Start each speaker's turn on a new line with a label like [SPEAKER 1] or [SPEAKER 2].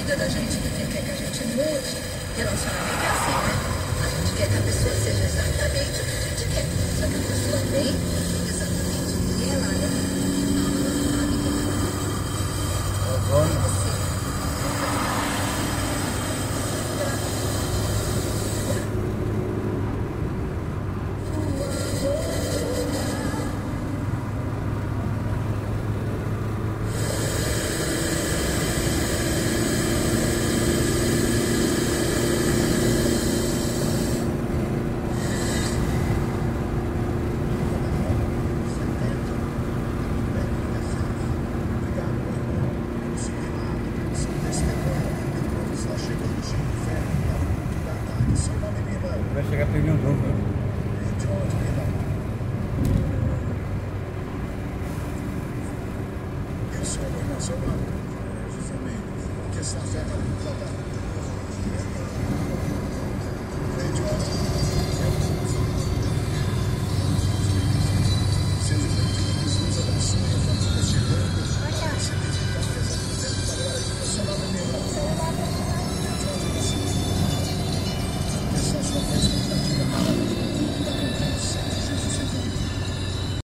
[SPEAKER 1] cuida da gente porque quer que a gente mude. Relacionamento é assim, né? A gente quer que a pessoa seja exatamente o que a gente quer. Só que a pessoa vem exatamente o que ela é.
[SPEAKER 2] Agora. Vai chegar pegando novo.
[SPEAKER 3] Eu sou o irmão, seu nome. Justamente. Que essa fé